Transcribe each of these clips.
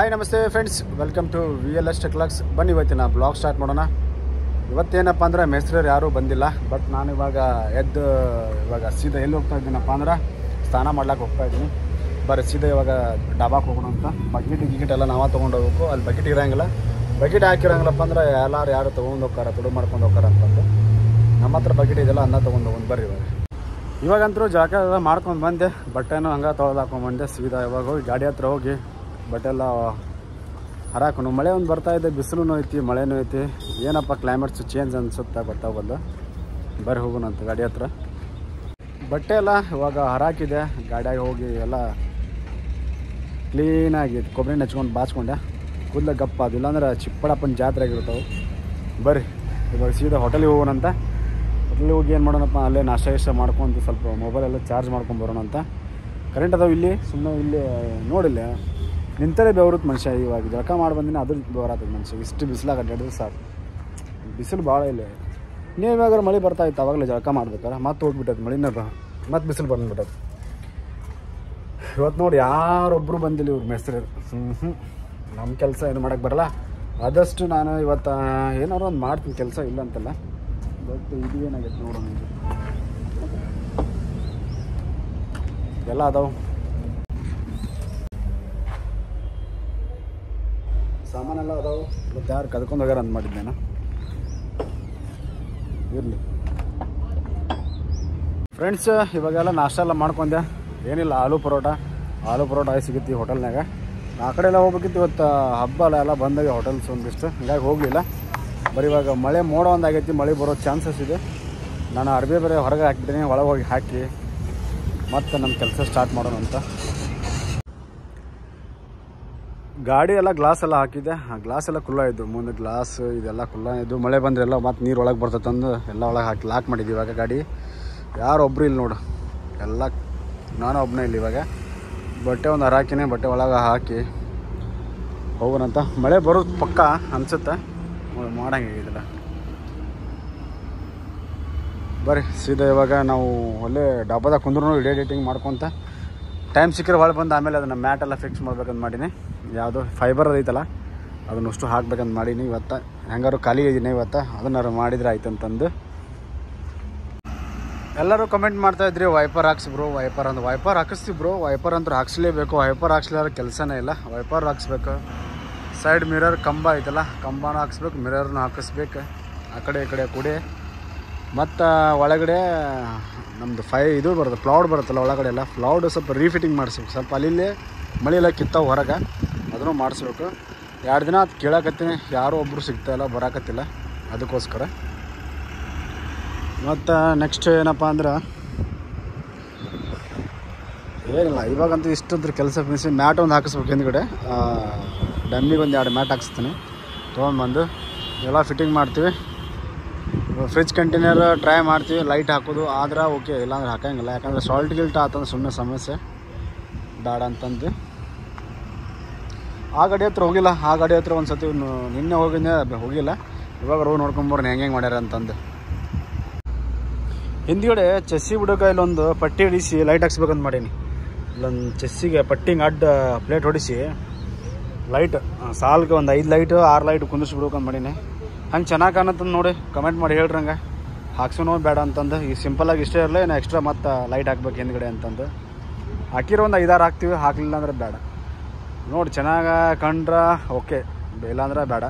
Hi ನಮಸ್ತೆ friends, welcome to VLS ಟೆಕ್ಲಾಕ್ಸ್. ಬನ್ನಿ ಇವತ್ತಿನ ಬ್ಲಾಗ್ ಸ್ಟಾರ್ಟ್ ಮಾಡೋಣ. ಇವತ್ತೇನಪ್ಪ ಅಂದರೆ ಮೆಸ್ರರು ಯಾರೂ ಬಂದಿಲ್ಲ. ಬಟ್ ನಾನು ಇವಾಗ ಸೀದಾ ಎಲ್ಲಿ ಹೋಗ್ತಾ ಇದ್ದೀನಪ್ಪ ಅಂದ್ರೆ ಸ್ನಾನ ಮಾಡ್ಲಿಕ್ಕೆ ಹೋಗ್ತಾ ಇದ್ದೀನಿ. ಸೀದಾ ಇವಾಗ ಡಾಬಾಕ್ಕೆ ಹೋಗೋಣ ಅಂತ. ಬಕೆಟ್ ಎಲ್ಲ ನಾವೇ ತೊಗೊಂಡು ಹೋಗ್ಬೇಕು. ಅಲ್ಲಿ ಬಕೆಟ್ ಇರೋಂಗಿಲ್ಲ, ಬಕೆಟ್ ಹಾಕಿರೋಂಗಿಲ್ಲಪ್ಪ ಅಂದ್ರೆ ಯಾರು ತೊಗೊಂಡು ಹೋಗ್ತಾರೆ, ತುಡು ಮಾಡ್ಕೊಂಡು ಹೋಗ್ತಾರೆ ಅಂತಂದು. ನಮ್ಮ ಹತ್ರ ಬಕೆಟ್ ಇದೆಲ್ಲ ಅನ್ನ ತೊಗೊಂಡು ಹೋಗಿ ಬರ್ರಿ. ಇವಾಗಂತೂ ಜಳಕ ಎಲ್ಲ ಮಾಡ್ಕೊಂಡು ಬಂದೆ, ಬಟ್ಟೆನೂ ಹಂಗೆ ತೊಳೆದು ಹಾಕೊಂಡ್ಬಂದೆ. ಸೀದಾ ಇವಾಗ ಹೋಗಿ ಗಾಡಿ ಹತ್ರ ಹೋಗಿ ಬಟ್ಟೆ ಎಲ್ಲ ಹರಾಕೊಂಡು. ಮಳೆ ಒಂದು ಬರ್ತಾಯಿದೆ, ಬಿಸಿಲು ಐತಿ, ಮಳೆನೂ ಐತಿ. ಏನಪ್ಪ ಕ್ಲೈಮೇಟ್ಸ್ ಚೇಂಜ್ ಅನಿಸುತ್ತಾ ಗೊತ್ತಾಗೋದು. ಬರ್ರಿ ಹೋಗೋಣ ಅಂತ ಗಾಡಿ ಹತ್ರ. ಬಟ್ಟೆ ಎಲ್ಲ ಇವಾಗ ಹರಾಕಿದೆ. ಗಾಡಿಯಾಗಿ ಹೋಗಿ ಎಲ್ಲ ಕ್ಲೀನಾಗಿ ಕೊಬ್ಬರಿ ನೆಚ್ಕೊಂಡು ಬಾಚ್ಕೊಂಡೆ. ಕೂದಲ ಗಪ್ಪ ಅದು, ಇಲ್ಲಾಂದ್ರೆ ಚಿಪ್ಪಡಪ್ಪನ ಜಾತ್ರೆ ಆಗಿರ್ತಾವೆ. ಬರ್ರಿ ಇವಾಗ ಸೀದಾ ಹೋಟೆಲಿಗೆ ಹೋಗೋಣ ಅಂತ. ಹೋಟೆಲಿಗೆ ಹೋಗಿ ಏನು ಮಾಡೋಣಪ್ಪ, ಅಲ್ಲೇ ನಾಷ್ಟ ಮಾಡ್ಕೊಂಡು ಸ್ವಲ್ಪ ಮೊಬೈಲೆಲ್ಲ ಚಾರ್ಜ್ ಮಾಡ್ಕೊಂಡು ಬರೋಣ ಅಂತ. ಕರೆಂಟ್ ಅದಾವೆ ಇಲ್ಲಿ, ಸುಮ್ಮನೆ ಇಲ್ಲಿ ನೋಡಿಲ್ಲ ನಿಂತಲೇ ಬೆವರುತ್ತೆ ಮನುಷ್ಯ. ಇವಾಗ ಜಳಕ ಮಾಡಿ ಬಂದಿನ ಅದ್ರ ಬೆವರಾತದ ಮನುಷ್ಯ. ಇಷ್ಟು ಬಿಸಿಲಾಗ ಅಡ್ಡಾಡಿದ್ರೆ ಸಾಕು. ಬಿಸಿಲು ಭಾಳ ಇಲ್ಲ. ನೀವು ಇವಾಗ ಮಳೆ ಬರ್ತಾಯಿತ್ತು, ಆವಾಗಲೇ ಜಳಕ ಮಾಡ್ಬೇಕಾರೆ ಮತ್ತೆ ಹೋಗ್ಬಿಟ್ಟದು ಮಳಿನ, ಮತ್ತೆ ಬಿಸಿಲು ಬಂದುಬಿಟ್ಟದು. ಇವತ್ತು ನೋಡಿ ಯಾರೊಬ್ಬರು ಬಂದಿಲ್ಲ ಇವ್ರು ಮೆಸ್ರು. ನಮ್ಮ ಕೆಲಸ ಏನು ಮಾಡೋಕ್ಕೆ ಬರಲ್ಲ. ಆದಷ್ಟು ನಾನು ಇವತ್ತು ಏನಾದ್ರು ಒಂದು ಮಾಡ್ತೀನಿ, ಕೆಲಸ ಇಲ್ಲ ಅಂತಲ್ಲ. ಬಟ್ ಇದು ಏನಾಗೈತೆ ನೋಡೋಣ. ಎಲ್ಲ ಅದಾವೆ, ಸಾಮಾನೆಲ್ಲ ಅದಾವೆ. ಮತ್ತು ಯಾರು ಕದ್ಕೊಂಡು ಹೋಗ್ಯಾರ ಅಂತ ಮಾಡಿದ್ದೇನೆ. ಇರಲಿ ಫ್ರೆಂಡ್ಸ್, ಇವಾಗೆಲ್ಲ ನಾಷ್ಟ ಎಲ್ಲ ಮಾಡ್ಕೊಂಡೆ. ಏನಿಲ್ಲ, ಆಲೂ ಪರೋಟ ಸಿಗುತ್ತೆ ಈ ಹೋಟೆಲ್ನಾಗ. ಆ ಕಡೆ ಎಲ್ಲ ಹೋಗ್ಬೇಕಿತ್ತು. ಇವತ್ತು ಹಬ್ಬ ಎಲ್ಲ ಬಂದಾಗ ಹೋಟೆಲ್ಸ್ ಒಂದಿಷ್ಟು, ಹೀಗಾಗಿ ಹೋಗಲಿಲ್ಲ. ಇವಾಗ ಮಳೆ ಮೋಡ ಒಂದಾಗೈತಿ, ಮಳೆ ಬರೋ ಚಾನ್ಸಸ್ ಇದೆ. ನಾನು ಅರ್ಬಿ ಬೇರೆ ಹೊರಗೆ ಹಾಕಿದ್ದೀನಿ, ಒಳಗೆ ಹೋಗಿ ಹಾಕಿ ಮತ್ತು ನಮ್ಮ ಕೆಲಸ ಸ್ಟಾರ್ಟ್ ಮಾಡೋಣ ಅಂತ. ಗಾಡಿ ಎಲ್ಲ ಗ್ಲಾಸ್ ಎಲ್ಲ ಹಾಕಿದ್ದೆ. ಆ ಗ್ಲಾಸ್ ಎಲ್ಲ ಕುಲ್ಲ ಇದ್ದು, ಮುಂದೆ ಗ್ಲಾಸ್ ಇದೆಲ್ಲ ಕುಲ್ಲ ಇದ್ದು. ಮಳೆ ಬಂದರೆ ಎಲ್ಲ ಮತ್ತು ನೀರು ಒಳಗೆ ಬರ್ತದಂದು ಎಲ್ಲ ಒಳಗೆ ಹಾಕಿ ಲಾಕ್ ಮಾಡಿದ್ವಿ. ಇವಾಗ ಗಾಡಿ ಯಾರೊಬ್ಬರು ಇಲ್ಲಿ ನೋಡು, ಎಲ್ಲ ನಾನು ಒಬ್ಬನೇ ಇಲ್ಲಿ. ಇವಾಗ ಬಟ್ಟೆ ಒಂದು ಹರಾಕಿನೇ, ಬಟ್ಟೆ ಒಳಗೆ ಹಾಕಿ ಹೋಗೋಣಂತ. ಮಳೆ ಬರೋದು ಪಕ್ಕ ಅನಿಸುತ್ತೆ, ಮಾಡಂಗಿದಿಲ್ಲ. ಬರ್ರಿ ಸೀದಾ ಇವಾಗ ನಾವು ಒಳ್ಳೆ ಡಬ್ಬದಾಗ ಕುಂದ್ರೂ ಎಡಿಟಿಂಗ್ ಮಾಡ್ಕೊತ ಟೈಮ್ ಸಿಕ್ಕರೆ ಒಳಗೆ ಬಂದು ಆಮೇಲೆ ಅದನ್ನು ಮ್ಯಾಟೆಲ್ಲ ಫಿಕ್ಸ್ ಮಾಡ್ಬೇಕಂತ ಮಾಡೀನಿ. ಯಾವುದು ಫೈಬರ್ ಅದೈತಲ್ಲ ಅದನ್ನಷ್ಟು ಹಾಕ್ಬೇಕಂತ ಮಾಡೀನಿ. ಇವತ್ತು ಹೆಂಗಾರು ಖಾಲಿ ಇದ್ದೀನಿ ಇವತ್ತು, ಅದನ್ನಾರು ಮಾಡಿದ್ರೆ ಆಯ್ತು ಅಂತಂದು. ಎಲ್ಲರೂ ಕಮೆಂಟ್ ಮಾಡ್ತಾಯಿದ್ರಿ, ವೈಪರ್ ಹಾಕ್ಸಿ ಬ್ರೋ, ವೈಪರ್ ಹಾಕಿಸ್ತೀವಿ ಬ್ರೋ. ವೈಪರ್ ಅಂತೂ ಹಾಕ್ಸ್ಲೇಬೇಕು. ವೈಪರ್ ಹಾಕ್ಸ್ಲಾರ ಕೆಲಸನೇ ಇಲ್ಲ. ವೈಪರ್ ಹಾಕ್ಸ್ಬೇಕು. ಸೈಡ್ ಮಿರರ್ ಕಂಬ ಐತಲ್ಲ, ಕಂಬನೂ ಹಾಕ್ಸ್ಬೇಕು, ಮಿರರ್ನೂ ಹಾಕಿಸ್ಬೇಕು. ಆ ಕಡೆ ಈ ಕಡೆ ಕೂಡಿ. ಮತ್ತು ಒಳಗಡೆ ನಮ್ಮದು ಇದು ಬರುತ್ತೆ, ಫ್ಲೌಡ್ ಬರುತ್ತಲ್ಲ ಒಳಗಡೆ ಎಲ್ಲ, ಫ್ಲೌಡ್ ಸ್ವಲ್ಪ ರೀಫಿಟ್ಟಿಂಗ್ ಮಾಡಿಸ್ಬೇಕು. ಸ್ವಲ್ಪ ಅಲ್ಲಿ ಮಳೆ ಎಲ್ಲ ಕಿತ್ತಾವೆ ಹೊರಗೆ, ಅದನ್ನು ಮಾಡಿಸ್ಬೇಕು. 2 ದಿನ ಅದು ಕೇಳಕತ್ತೀನಿ, ಯಾರೂ ಒಬ್ಬರು ಸಿಗ್ತಾಯಿಲ್ಲ, ಬರೋಕತ್ತಿಲ್ಲ. ಅದಕ್ಕೋಸ್ಕರ ಮತ್ತು ನೆಕ್ಸ್ಟ್ ಏನಪ್ಪ ಅಂದ್ರೆ ಏನಿಲ್ಲ, ಇವಾಗಂತೂ ಇಷ್ಟೊಂದು ಕೆಲಸ ಫಿನಿಸಿ. ಮ್ಯಾಟ್ ಒಂದು ಹಾಕಿಸ್ಬೇಕು ಹಿಂದ್ಗಡೆ. ಡಮ್ಮಿಗೆ ಒಂದು 2 ಮ್ಯಾಟ್ ಹಾಕಿಸ್ತೀನಿ, ತೊಗೊಂಡ್ಬಂದು ಎಲ್ಲ ಫಿಟ್ಟಿಂಗ್ ಮಾಡ್ತೀವಿ. ಫ್ರಿಜ್ ಕಂಟೈನರ್ ಟ್ರೈ ಮಾಡ್ತೀವಿ, ಲೈಟ್ ಹಾಕೋದು ಆದ್ರೆ ಓಕೆ, ಇಲ್ಲಾಂದ್ರೆ ಹಾಕೋಂಗಿಲ್ಲ. ಯಾಕಂದರೆ ಸಾಲ್ಟ್ ಗಿಲ್ಟ್ ಆತಂದ್ರೆ ಸುಮ್ಮನೆ ಸಮಸ್ಯೆ ಬೇಡ ಅಂತಂದು ಆ ಗಾಡಿ ಹತ್ರ ಹೋಗಿಲ್ಲ. ಆ ಗಾಡಿ ಹತ್ರ ಒಂದು ಸತಿ ನಿನ್ನೆ ಹೋಗಿಲ್ಲ. ಇವಾಗ ರೋಡ್ ನೋಡ್ಕೊಂಬರ್ರಿ ಹೆಂಗೆ ಮಾಡ್ಯಾರ ಅಂತಂದು. ಹಿಂದ್ಗಡೆ ಚೆಸ್ಸಿ ಬಿಡೋಕೆ ಇಲ್ಲೊಂದು ಪಟ್ಟಿ ಹೊಡಿಸಿ ಲೈಟ್ ಹಾಕ್ಸ್ಬೇಕಂತ ಮಾಡೀನಿ. ಇಲ್ಲೊಂದು ಚೆಸ್ಸಿಗೆ ಪಟ್ಟಿಂಗ್ ಅಡ್ಡ ಪ್ಲೇಟ್ ಹೊಡಿಸಿ ಲೈಟ್ ಸಾಲ್ಗೆ ಒಂದು 5 ಲೈಟು 6 ಲೈಟ್ ಕುಂದಿಸ್ಬಿಡ್ಬೇಕಂತ ಮಾಡೀನಿ. ಹಂಗೆ ಚೆನ್ನಾಗಿ ಕಾಣತ್ತಂದು ನೋಡಿ ಕಮೆಂಟ್ ಮಾಡಿ ಹೇಳ್ರಂಗೆ. ಹಾಕ್ಸೋನೋ ಬೇಡ ಅಂತಂದು. ಈ ಸಿಂಪಲಾಗಿ ಇಷ್ಟೇ ಇರಲ್ಲ, ಏನು ಎಕ್ಸ್ಟ್ರಾ ಮತ್ತು ಲೈಟ್ ಹಾಕ್ಬೇಕು ಹಿಂದ್ಗಡೆ ಅಂತಂದು. ಹಾಕಿರೋ ಒಂದು 5-6 ಹಾಕ್ತೀವಿ, ಹಾಕಲಿಲ್ಲ ಅಂದ್ರೆ ಬೇಡ. ನೋಡಿ ಚೆನ್ನಾಗಿ ಕಂಡ್ರೆ ಓಕೆ, ಇಲ್ಲಾಂದ್ರೆ ಬೇಡ.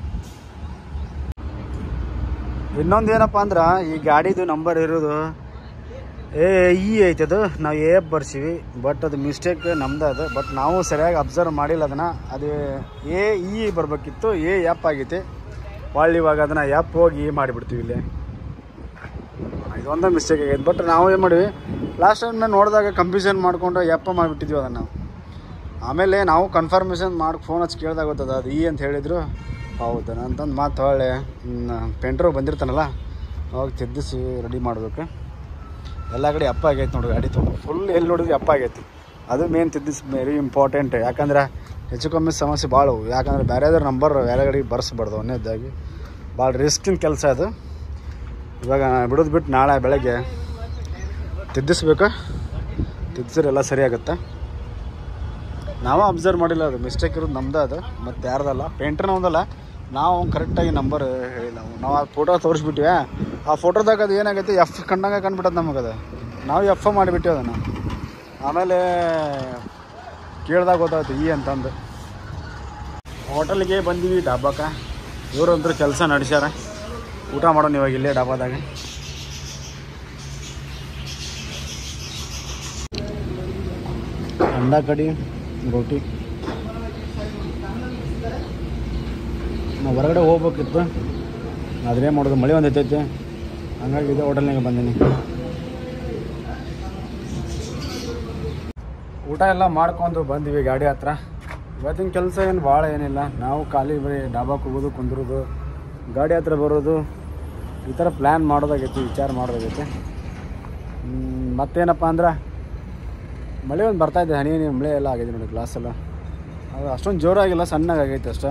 ಇನ್ನೊಂದು ಏನಪ್ಪ ಅಂದ್ರೆ ಈ ಗಾಡಿದು ನಂಬರ್ ಇರೋದು ಈ ಐತದು, ನಾವು AF ಬರ್ಸೀವಿ. ಬಟ್ ಅದು ಮಿಸ್ಟೇಕ್ ನಮ್ದು ಅದು. ಬಟ್ ನಾವು ಸರಿಯಾಗಿ ಅಬ್ಸರ್ವ್ ಮಾಡಿಲ್ಲ ಅದನ್ನು. ಅದು AE ಬರಬೇಕಿತ್ತು, AF ಆಗೈತಿ. ಇವಾಗ ಅದನ್ನು ಎಪ್ ಹೋಗಿ ಮಾಡಿಬಿಡ್ತೀವಿ ಇಲ್ಲಿ. ಇದೊಂದು ಮಿಸ್ಟೇಕ್ ಆಗೈತೆ. ಬಟ್ ನಾವು ಏನು ಮಾಡಿವಿ, ಲಾಸ್ಟ್ ಟೈಮ್ ನೋಡಿದಾಗ ಕನ್ಫ್ಯೂಷನ್ ಮಾಡಿಕೊಂಡು ಎಪ್ಪ ಮಾಡಿಬಿಟ್ಟಿದ್ವಿ ಅದನ್ನು. ಆಮೇಲೆ ನಾವು ಕನ್ಫರ್ಮೇಷನ್ ಮಾಡಿ ಫೋನ್ ಹಚ್ಚಿ ಕೇಳಿದಾಗ ಗೊತ್ತದ ಅದು ಅಂತ ಹೇಳಿದರು. ಹೌದು ಅಂತಂದು ಮತ್ತೆ ಹೊಳ್ಳೆ ಪೇಂಟ್ರು ಬಂದಿರ್ತಾನಲ್ಲ ಅವಾಗ ತಿದ್ದಿಸಿ ರೆಡಿ ಮಾಡಬೇಕು. ಎಲ್ಲ ಕಡೆ ಅಪ್ಪ ಆಗೈತೆ ನೋಡಿ, ಗಾಡಿ ತುಂಬ ಫುಲ್ ಎಲ್ಲಿ ನೋಡಿದ್ವಿ ಅಪ್ಪ ಆಗೈತಿ. ಅದು ಮೇನ್ ತಿದ್ದಿಸಿ ವೆರಿ ಇಂಪಾರ್ಟೆಂಟ್. ಯಾಕಂದ್ರೆ ಹೆಚ್ಚು ಕಮ್ಮಿ ಸಮಸ್ಯೆ ಭಾಳ. ಯಾಕಂದರೆ ಬೇರೆದ್ರ ನಂಬರ್ ಬೇರೆ ಗಾಡಿಗೆ ಬರ್ಸ್ಬಾರ್ದು. ಒಂದೇದಾಗಿ ಭಾಳ ರಿಸ್ಕಿನ ಕೆಲಸ ಅದು. ಇವಾಗ ಬಿಡೋದು ಬಿಟ್ಟು ನಾಳೆ ಬೆಳಗ್ಗೆ ತಿದ್ದಿಸ್ಬೇಕು. ತಿದ್ದಿಸಿದ್ರೆ ಎಲ್ಲ ಸರಿಯಾಗುತ್ತೆ. ನಾವು ಅಬ್ಸರ್ವ್ ಮಾಡಿಲ್ಲ, ಅದು ಮಿಸ್ಟೇಕ್ ಇರೋದು ನಮ್ದು ಅದು, ಮತ್ತು ಯಾರ್ದಲ್ಲ, ಪೇಂಟ್ರ್ ನಮ್ದಲ್ಲ. ನಾವು ಕರೆಕ್ಟಾಗಿ ನಂಬರ್ ಹೇಳಿಲ್ಲ, ನಾವು ಆ ಫೋಟೋ ತೋರಿಸ್ಬಿಟ್ಟಿವೆ. ಆ ಫೋಟೋದಾಗ ಅದು ಏನಾಗೈತೆ ಎಫ್ ಕಂಡಂಗೆ ಕಂಡುಬಿಟ್ಟದ ನಮಗದು. ನಾವು ಎಫ್ ಮಾಡಿಬಿಟ್ಟಿವಿ ಅದನ್ನು. ಆಮೇಲೆ ಕೇಳ್ದಾಗ ಗೊತ್ತಾಯ್ತು ಈ ಅಂತಂದು. ಹೋಟೆಲ್ಗೆ ಬಂದೀವಿ, ಡಾಬಾಕ್ಕೆ. ಇವರಂತೂ ಕೆಲಸ ನಡೆಸ್ಯಾರ. ಊಟ ಮಾಡೋಣ ಇವಾಗ ಇಲ್ಲೇ ಡಾಬಾದಾಗ. ಅಂಡಾ ಕಡಿ ರೋಟಿ. ನಾವು ಹೊರಗಡೆ ಹೋಗ್ಬೇಕಿತ್ತು, ಅದೇ ಮಾಡೋದು, ಮಳೆ ಒಂದು ಹೆಚ್ಚೈತೆ, ಹಂಗಾಗಿ ಇದೇ ಹೋಟೆಲ್ನಾಗ ಬಂದೀನಿ. ಊಟ ಎಲ್ಲ ಮಾಡ್ಕೊಂಡು ಬಂದಿವಿ ಗಾಡಿ ಹತ್ರ. ಇವತ್ತಿನ ಕೆಲಸ ಏನು ಭಾಳ ಏನಿಲ್ಲ, ನಾವು ಖಾಲಿ ಬರೀ ಡಾಬಾಕ್ಕೆ ಹೋಗೋದು, ಕುಂದ್ರೋದು, ಗಾಡಿ ಹತ್ರ ಬರೋದು, ಈ ಥರ ಪ್ಲ್ಯಾನ್ ಮಾಡೋದಾಗೈತಿ, ವಿಚಾರ ಮಾಡೋದಾಗೈತಿ. ಮತ್ತೇನಪ್ಪ ಅಂದ್ರೆ ಮಳೆ ಒಂದು ಬರ್ತಾಯಿದೆ, ಹನಿ ಹನಿ ಮಳೆ ಎಲ್ಲ ಆಗಿದೆ ನೋಡಿ, ಗ್ಲಾಸೆಲ್ಲ. ಅದು ಅಷ್ಟೊಂದು ಜೋರಾಗಿಲ್ಲ, ಸಣ್ಣಗೆ ಆಗೈತೆ ಅಷ್ಟೇ.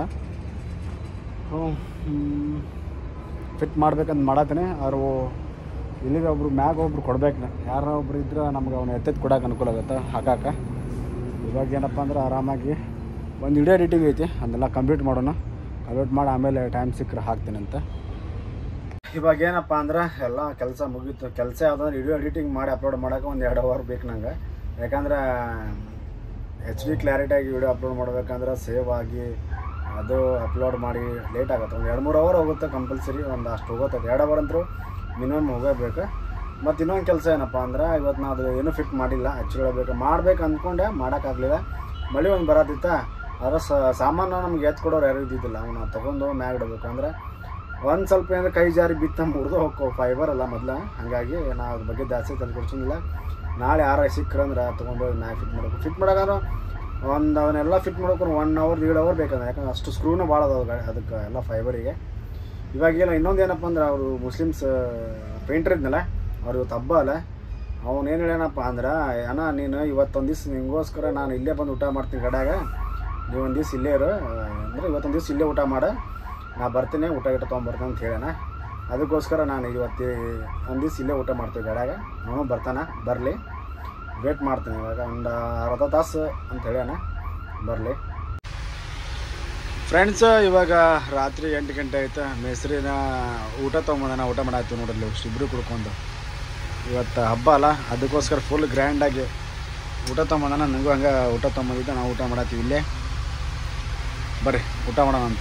ಫಿಟ್ ಮಾಡ್ಬೇಕಂತ ಮಾಡತ್ತೀನಿ. ಅವರು ಇಲ್ಲಿಗೆ ಒಬ್ರು ಮ್ಯಾಗ ಒಬ್ರು ಕೊಡ್ಬೇಕು, ಯಾರೋ ಒಬ್ರು ಇದ್ರೆ ನಮ್ಗೆ ಅವನು ಎತ್ತೆತ್ತು ಕೊಡೋಕೆ ಅನುಕೂಲ ಆಗುತ್ತೆ ಹಾಕಾಕ. ಇವಾಗ ಏನಪ್ಪ ಅಂದ್ರೆ ಆರಾಮಾಗಿ ಒಂದು ವಿಡಿಯೋ ಎಡಿಟಿಂಗ್ ಐತಿ, ಅದನ್ನೆಲ್ಲ ಕಂಪ್ಲೀಟ್ ಮಾಡೋಣ. ಕಂಪ್ಲೀಟ್ ಮಾಡಿ ಆಮೇಲೆ ಟೈಮ್ ಸಿಕ್ಕರೆ ಹಾಕ್ತೀನಿ ಅಂತ. ಇವಾಗ ಏನಪ್ಪ ಅಂದ್ರೆ ಎಲ್ಲ ಕೆಲಸ ಮುಗೀತು. ಕೆಲಸ ಯಾವುದಂದ್ರೆ ವಿಡಿಯೋ ಎಡಿಟಿಂಗ್ ಮಾಡಿ ಅಪ್ಲೋಡ್ ಮಾಡೋಕೆ ಒಂದು 2 ಅವರ್ ಬೇಕು ನಂಗೆ. ಯಾಕಂದ್ರೆ HD ಕ್ಲಾರಿಟಿಯಾಗಿ ವಿಡಿಯೋ ಅಪ್ಲೋಡ್ ಮಾಡ್ಬೇಕಂದ್ರೆ ಸೇವ್ ಆಗಿ ಅದು ಅಪ್ಲೋಡ್ ಮಾಡಿ ಲೇಟ್ ಆಗುತ್ತೆ. ಒಂದು 2-3 ಅವರ್ ಹೋಗುತ್ತೆ ಕಂಪಲ್ಸರಿ, ಒಂದು ಅಷ್ಟು ಹೋಗುತ್ತೆ. 2 ಅವರ್ ಅಂತೂ ಮಿನಿಮಮ್ ಹೋಗಬೇಕು. ಮತ್ತು ಇನ್ನೊಂದು ಕೆಲಸ ಏನಪ್ಪ ಅಂದ್ರೆ ಇವತ್ತು ನಾವು ಅದು ಏನೂ ಫಿಟ್ ಮಾಡಿಲ್ಲ, ಹಚ್ಕೊಳ್ಬೇಕು. ಮಾಡ್ಬೇಕು ಅಂದ್ಕೊಂಡೆ, ಮಾಡೋಕ್ಕಾಗಲಿಲ್ಲ. ಮಳೆ ಒಂದು ಬರತ್ತಿತ್ತ, ಅದರ ಸಾಮಾನು ನಮ್ಗೆ ಎತ್ಕೊಡೋರು ಯಾರು ಇದ್ದಿದ್ದಿಲ್ಲ. ಅವನ್ನ ತೊಗೊಂಡು ಮ್ಯಾಗ ಇಡಬೇಕು. ಅಂದ್ರೆ ಒಂದು ಸ್ವಲ್ಪ ಏನಾದ್ರೆ ಕೈ ಜಾರಿ ಬಿತ್ತ ಮುರಿದು ಹೋಗೋ ಫೈಬರ್ ಅಲ್ಲ ಮೊದಲು, ಹಾಗಾಗಿ ನಾವು ಅದ್ರ ಬಗ್ಗೆ ಜಾಸ್ತಿ ತಂದುಕೊಡ್ಸೋಂಗಿಲ್ಲ. ನಾಳೆ ಯಾರ ಸಿಕ್ಕರಂದ್ರೆ ತೊಗೊಂಡು ಮ್ಯಾಗ ಫಿಟ್ ಮಾಡಬೇಕು. ಫಿಟ್ ಮಾಡೋಕ್ಕಾದ್ರೆ ಅವನ್ನೆಲ್ಲ ಫಿಟ್ ಮಾಡೋಕೆ 1 ಅವರ್ 1.5 ಅವರ್ ಬೇಕಂದ್ರೆ, ಯಾಕಂದ್ರೆ ಅಷ್ಟು ಸ್ಕ್ರೂನು ಭಾಳ ಅದಾವೆ ಅದಕ್ಕೆ ಎಲ್ಲ ಫೈಬರಿಗೆ. ಇವಾಗೆಲ್ಲ ಇನ್ನೊಂದು ಏನಪ್ಪ ಅಂದ್ರೆ ಅವರು ಮುಸ್ಲಿಮ್ಸ್ ಪೇಂಟ್ರ್ ಇದ್ನಲ್ಲ, ಅವ್ರು ಇವತ್ತು ಹಬ್ಬ ಅಲ್ಲ. ಅವನೇನು ಹೇಳ್ಯಾನಪ್ಪ ಅಂದ್ರೆ, ಅಣ್ಣ ನೀನು ಇವತ್ತೊಂದು ದಿವ್ಸ ನಿಮಗೋಸ್ಕರ ನಾನು ಇಲ್ಲೇ ಬಂದು ಊಟ ಮಾಡ್ತೀನಿ ಗಡ್ಯಾಗ, ನೀವು ಒಂದು ದಿವ್ಸ ಇಲ್ಲೇ ಇರು, ಅಂದರೆ ಇವತ್ತೊಂದು ದಿವ್ಸ ಇಲ್ಲೇ ಊಟ ಮಾಡು, ನಾ ಬರ್ತೀನಿ ಊಟ ತೊಗೊಂಬರ್ತೀನಿ ಅಂತ ಹೇಳ್ಯಾನ. ಅದಕ್ಕೋಸ್ಕರ ನಾನು ಇವತ್ತು ಒಂದು ದಿವ್ಸ ಇಲ್ಲೇ ಊಟ ಮಾಡ್ತೀವಿ ಗಡ್ಯಾಗ. ಅವನು ಬರ್ತಾನೆ, ಬರಲಿ, ವೇಟ್ ಮಾಡ್ತೀನಿ. ಇವಾಗ ಒಂದು ಅರ್ಧ ತಾಸು ಅಂತ ಹೇಳ್ಯಾನ, ಬರಲಿ. ಫ್ರೆಂಡ್ಸ್, ಇವಾಗ ರಾತ್ರಿ 8 ಗಂಟೆ ಆಯ್ತು. ಮೇಸ್ರಿನ ಊಟ ತೊಗೊಂಬಂದಾನ, ಊಟ ಮಾಡಾಯ್ತು ನೋಡಲ್ಲಿ ಇಬ್ಬರು ಕುಡ್ಕೊಂಡು. ಇವತ್ತು ಹಬ್ಬ ಅಲ್ಲ, ಅದಕ್ಕೋಸ್ಕರ ಫುಲ್ ಗ್ರ್ಯಾಂಡಾಗಿ ಊಟ ತೊಗೊಂಬಂದಾನ. ನನಗೂ ಹಂಗೆ ಊಟ ತೊಗೊಂಬಂದಿದ್ದೆ, ನಾವು ಊಟ ಮಾಡತ್ತೀವಿ ಇಲ್ಲೇ. ಬರ್ರಿ ಊಟ ಮಾಡೋಣ ಅಂತ.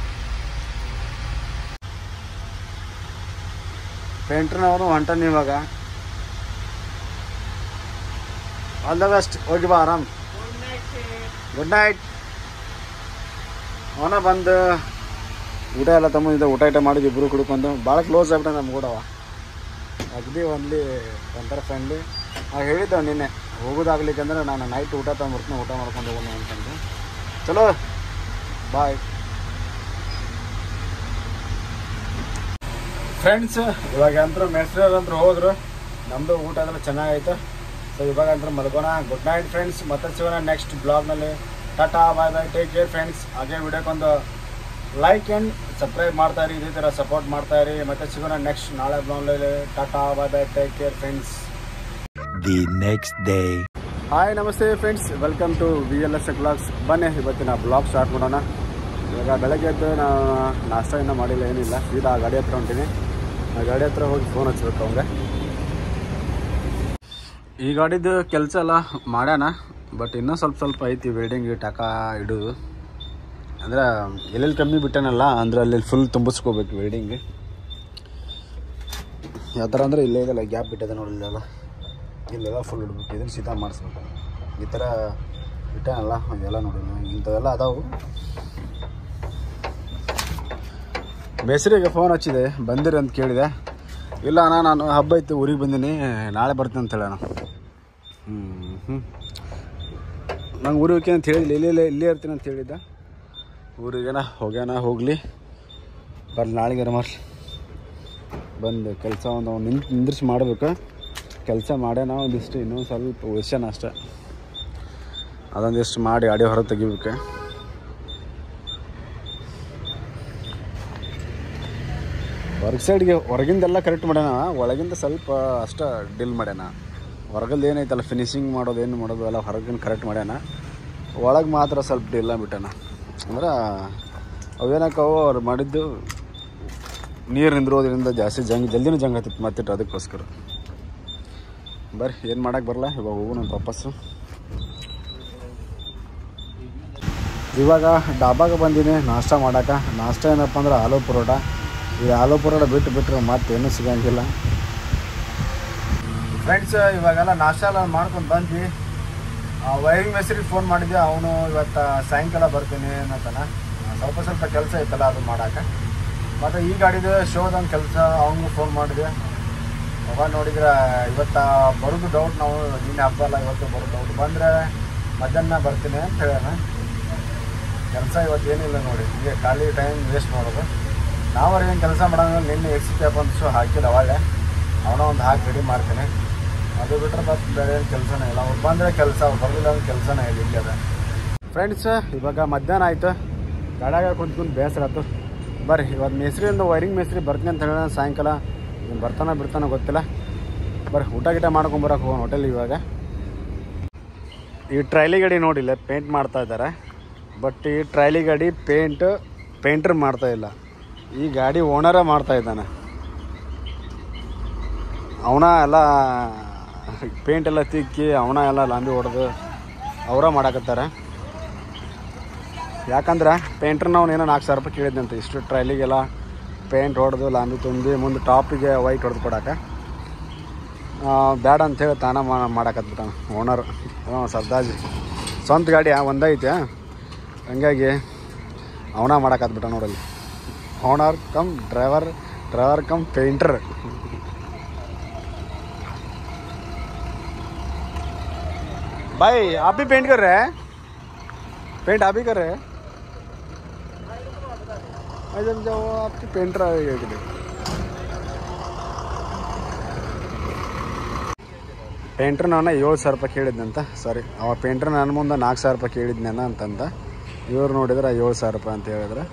ಪೇಂಟ್ರನವರು ಹೊಂಟಾನೆ ಇವಾಗ. ಆಲ್ ದ ಬೆಸ್ಟ್, ಹೋಗಿ ಬಾ ಆರಾಮ್. Good night. ಅವನ ಬಂದು ಊಟ ಎಲ್ಲ ತೊಗೊಂಡಿದ್ದೆ, ಊಟ ಮಾಡಿದ್ದು ಇಬ್ಬರು ಕುಡ್ಕೊಂಡು. ಭಾಳ ಕ್ಲೋಸ್ ಆಗ್ಬಿಟ್ಟೆ ನಮ್ಗೆ ಕೂಡವ, ಅಗದಿ ಒಂಥರ ಫ್ರೆಂಡ್ಲಿ. ನಾವು ಹೇಳಿದ್ದೆವು ನಿನ್ನೆ ಹೋಗೋದಾಗ್ಲಿಕ್ಕಂದ್ರೆ ನಾನು ನೈಟ್ ಊಟ ತೊಗೊಂಡ್ಬಿಡ್ತೀನಿ, ಊಟ ಮಾಡ್ಕೊಂಡು ಹೋಗೋಣ ಅಂತಂದು. ಚಲೋ, ಬಾಯ್ ಫ್ರೆಂಡ್ಸ್. ಇವಾಗ ಅಂತೂ ಮೆಸ್ರವ್ರಂತೂ ಹೋದ್ರು, ನಮ್ಮದು ಊಟ ಅಂದ್ರೆ ಚೆನ್ನಾಗೈತೆ. ಸೊ ಇವಾಗ ಅಂತೂ ಮಲ್ಕೋಣ. ಗುಡ್ ನೈಟ್ ಫ್ರೆಂಡ್ಸ್, ಮತ್ತೆ ಸಿಗೋಣ ನೆಕ್ಸ್ಟ್ ಬ್ಲಾಗ್ನಲ್ಲಿ. ಟಾಟಾ, bye bye, take care friends. ಹಾಗೆ ವಿಡಿಯೋಕ್ಕೊಂದು ಲೈಕ್ ಆ್ಯಂಡ್ ಸಬ್ಸ್ಕ್ರೈಬ್ ಮಾಡ್ತಾಯಿರಿ, ಇದೇ ಥರ ಸಪೋರ್ಟ್ ಮಾಡ್ತಾಯಿರಿ. ಮತ್ತೆ ಸಿಗೋಣ ನೆಕ್ಸ್ಟ್ ನಾಳೆ ಬ್ಲಾಗ್ನಲ್ಲಿ. ಟಾಟಾ, bye bye, take care friends. The next day. Hi, ನಮಸ್ತೆ friends, welcome to VLS vlogs. ಬನ್ನಿ ಇವತ್ತಿನ ಬ್ಲಾಗ್ ಸ್ಟಾರ್ಟ್ ಮಾಡೋಣ. ಇವಾಗ ಬೆಳಗ್ಗೆ ಎದ್ದು ನಾನು ನಾಷ್ಟ ಇನ್ನೂ ಮಾಡಿಲ್ಲ, ಏನಿಲ್ಲ. ಸೀದಾ ಗಾಡಿ ಹತ್ರ ಹೊಂಟೀನಿ. ಆ ಗಾಡಿ ಹತ್ರ ಹೋಗಿ ಫೋನ್ ಹಚ್ಬೇಕು ಅವಂಗೆ. ಈ ಗಾಡಿದು ಕೆಲಸ ಎಲ್ಲ ಮಾಡ್ಯಾನ, ಬಟ್ ಇನ್ನೂ ಸ್ವಲ್ಪ ಐತಿ ವೆಲ್ಡಿಂಗ್ ಟಕ ಇಡೋದು. ಅಂದ್ರೆ ಎಲ್ಲೆಲ್ಲಿ ಕಮ್ಮಿ ಬಿಟ್ಟೇನಲ್ಲ, ಅಂದ್ರೆ ಅಲ್ಲಿ ಫುಲ್ ತುಂಬಿಸ್ಕೋಬೇಕು ವೆಲ್ಡಿಂಗ್. ಯಾವ ಥರ ಅಂದರೆ ಇಲ್ಲೇ ಇದೆಲ್ಲ ಗ್ಯಾಪ್ ಬಿಟ್ಟಿದೆ ನೋಡಿ, ಇಲ್ಲೆಲ್ಲ ಫುಲ್ ಇಡ್ಬೇಕು. ಇದನ್ನು ಸೀದಾ ಮಾಡಿಸ್ಬೇಕು. ಈ ಥರ ಬಿಟ್ಟೇನಲ್ಲ ಇದೆಲ್ಲ ನೋಡಿ, ಇಂಥವೆಲ್ಲ ಅದಾವು. ಬೇಸರಿಗೆ ಫೋನ್ ಹಚ್ಚಿದೆ, ಬಂದಿರಿ ಅಂತ ಕೇಳಿದೆ. ಇಲ್ಲ ಅಣ್ಣ, ನಾನು ಹಬ್ಬ ಇತ್ತು, ಊರಿಗೆ ಬಂದೀನಿ, ನಾಳೆ ಬರ್ತೀನಿ ಅಂತ ಹೇಳೋಣ. ನಂಗೆ ಊರಿಗೆ ಹೋಗ್ತೀನಿ ಅಂತ ಹೇಳಿಲ್ಲ, ಇಲ್ಲೇ ಇರ್ತೀನಿ ಅಂತ ಹೇಳಿದ್ದ. ಊರಿಗೇನ ಹೋಗಲಿ, ಬರ್ಲಿ, ನಾಳೆಗೆ ಮರ್ಲಿ ಬಂದು ಕೆಲಸ ಒಂದು ನಿಂದ್ರಿಸಿ ಮಾಡಬೇಕು. ಕೆಲಸ ಮಾಡ್ಯಾನ ಒಂದಿಷ್ಟು, ಇನ್ನೊಂದು ಸ್ವಲ್ಪ ವಯಸ್ಸನ ಅಷ್ಟೆ. ಅದೊಂದಿಷ್ಟು ಮಾಡಿ ಗಾಡಿ ಹೊರಗೆ ತೆಗಿಬೇಕು. ಹೊರಗಿಂದೆಲ್ಲ ಕರೆಕ್ಟ್ ಮಾಡ್ಯಾನ, ಒಳಗಿಂದ ಸ್ವಲ್ಪ ಅಷ್ಟೇ ಡಿಲ್ ಮಾಡ್ಯಾನ. ಹೊರಗಲ್ದು ಏನೈತಲ್ಲ ಫಿನಿಶಿಂಗ್ ಮಾಡೋದು, ಏನು ಮಾಡೋದು ಎಲ್ಲ ಹೊರಗಿನ ಕರೆಕ್ಟ್ ಮಾಡ್ಯಾನ. ಒಳಗೆ ಮಾತ್ರ ಸ್ವಲ್ಪ ಡಿಲ್ಲ ಬಿಟ್ಟಣ ಅಂದ್ರೆ ಅವೇನಕ್ಕವು ಅವ್ರು ಮಾಡಿದ್ದು ನೀರು ನಿಂದಿರೋದ್ರಿಂದ ಜಾಸ್ತಿ ಜಲ್ದಿನೂ ಜಂಗ್ ಹತ್ತಿತ್ತು ಮತ್ತಿಟ್ಟು ಅದಕ್ಕೋಸ್ಕರ. ಬರ್ರಿ ಏನು ಮಾಡೋಕ್ಕೆ ಬರಲ್ಲ, ಇವಾಗ ಹೋಗು ನನ್ನ ವಾಪಸ್ಸು. ಇವಾಗ ಡಾಬಾಗೆ ಬಂದೀನಿ ನಾಷ್ಟ ಮಾಡೋಕೆ. ನಾಷ್ಟ ಏನಪ್ಪ ಅಂದ್ರೆ ಆಲೂ ಪರೋಟ. ಈ ಆಲೂ ಪರೋಟ ಬಿಟ್ಟರೆ ಮತ್ತೇನೂ ಸಿಗೋಂಗಿಲ್ಲ. ಫ್ರೆಂಡ್ಸ್ ಇವಾಗೆಲ್ಲ ನಾಷ್ಟ ಎಲ್ಲ ಮಾಡ್ಕೊಂಡು ಬಂದ್ವಿ. ವೈರಿಂಗ್ ಮೇಸ್ತ್ರಿಗೆ ಫೋನ್ ಮಾಡಿದ್ದೆ, ಅವನು ಇವತ್ತು ಸಾಯಂಕಾಲ ಬರ್ತೀನಿ ಅನ್ನತಾನ. ಸ್ವಲ್ಪ ಕೆಲಸ ಇತ್ತಲ್ಲ ಅದು ಮಾಡೋಕೆ. ಮತ್ತು ಈ ಗಾಡಿದು ಶೋದಂಗೆ ಕೆಲಸ ಅವನಿಗೂ ಫೋನ್ ಮಾಡಿದೆ. ಅವಾಗ ನೋಡಿದ್ರೆ ಇವತ್ತು ಬರೋದು ಡೌಟ್. ನಾವು ನಿನ್ನೆ ಹಬ್ಬ ಅಲ್ಲ, ಇವತ್ತು ಬರೋದು ಡೌಟ್. ಬಂದರೆ ಮಧ್ಯಾಹ್ನ ಬರ್ತೀನಿ ಅಂತ ಹೇಳೋಣ. ಕೆಲಸ ಇವತ್ತು ಏನಿಲ್ಲ ನೋಡಿ, ಹೀಗೆ ಖಾಲಿ ಟೈಮ್ ವೇಸ್ಟ್ ಮಾಡೋದು. ನಾವ್ರು ಏನು ಕೆಲಸ ಮಾಡೋಂಗಿಲ್ಲ. ನಿನ್ನೆ ಎಕ್ಸಿ ಕ್ಯಾಪ್ ಒಂದು ಶೋ ಹಾಕಿಲ್ಲ, ಅವಾಗಲೇ ಅವನ ಒಂದು ಹಾಕಿ ರೆಡಿ ಮಾಡ್ತೀನಿ. ಅದು ಬಿಟ್ಟರೆ ಮತ್ತೆ ಬೇರೆ ಏನು ಕೆಲಸನೇ ಇಲ್ಲ. ಅವ್ರು ಬಂದರೆ ಕೆಲಸ, ಅವ್ರು ಬರಲಿಲ್ಲ ಅಂದ್ರೆ ಕೆಲಸನೇ ಇಲ್ಲ. ಇಲ್ಲಿ ಅದ ಫ್ರೆಂಡ್ಸ್. ಇವಾಗ ಮಧ್ಯಾಹ್ನ ಆಯಿತು, ಗಾಡಿಯಾಗ ಕುಂತ್ಕೊಂಡು ಬೇಸರ ಆಯ್ತು. ಬರ್ರಿ ಇವತ್ತು ಮೇಸ್ತ್ರಿಯಿಂದ ವೈರಿಂಗ್ ಮೇಸ್ತ್ರಿ ಬರ್ತೀನಿ ಅಂತ ಹೇಳೋಣ ಸಾಯಂಕಾಲ. ಬರ್ತಾನೋ ಬಿಡ್ತಾನೋ ಗೊತ್ತಿಲ್ಲ. ಬರ್ರಿ ಊಟ ಗಿಟ ಮಾಡ್ಕೊಂಬರಕ್ಕೆ ಹೋಗೋಣ ಹೋಟೆಲ್. ಇವಾಗ ಈ ಟ್ರೈಲಿ ಗಾಡಿ ನೋಡಿಲ್ಲ ಪೇಂಟ್ ಮಾಡ್ತಾ ಇದ್ದಾರೆ. ಬಟ್ ಈ ಟ್ರೈಲಿ ಗಾಡಿ ಪೇಂಟ್ರ್ ಮಾಡ್ತಾಯಿಲ್ಲ, ಈ ಗಾಡಿ ಓನರ ಮಾಡ್ತಾಯಿದ್ದಾನೆ. ಅವನ ಎಲ್ಲ ಪೇಂಟ್ ಎಲ್ಲ ತಿಕ್ಕಿ ಅವನ ಎಲ್ಲ ಲಾಂಬಿ ಹೊಡೆದು ಅವರ ಮಾಡಾಕತ್ತಾರೆ. ಯಾಕಂದ್ರೆ ಪೇಂಟ್ರನ್ನ ಅವನೇನೋ 4,000 ರೂಪಾಯಿ ಕೇಳಿದ್ದಂತೆ ಇಷ್ಟು ಟ್ರೈಲಿಗೆಲ್ಲ ಪೇಂಟ್ ಹೊಡೆದು ಲಾಂಬಿ ತುಂಬಿ ಮುಂದೆ ಟಾಪಿಗೆ ವೈಟ್ ಹೊಡೆದು ಕೊಡೋಕೆ. ಬೇಡ ಅಂಥೇಳಿ ತಾನ ಮಾಡಾಕತ್ಬಿಟ್ಟ ಓನರ್. ಸರ್ದಾಜಿ ಸ್ವಂತ ಗಾಡಿ ಒಂದೈತೆ, ಹಂಗಾಗಿ ಅವನ ಮಾಡಾಕತ್ಬಿಟ್ಟ ನೋಡಲ್ಲಿ. Owner cum driver cum painter. भाई आप भी पेंट कर रहे हैं? पेंट आप ही कर रहे हैं? जब जाओ आपकी पेंटर आएगा कि नहीं? ಪೇಂಟ್ರ್ ನಾನು 7,000 ರೂಪಾಯಿ ಕೇಳಿದ್ನಂತ. ಸಾರಿ, ಅವ ಪೇಂಟ್ರ್ ನನ್ನ ಮುಂದೆ 4,000 ರೂಪಾಯಿ ಕೇಳಿದ್ನೇನ ಅಂತಂದ. ಇವ್ರು ನೋಡಿದ್ರೆ 7,000 ರೂಪಾಯಿ ಅಂತ ಹೇಳಿದ್ರೆ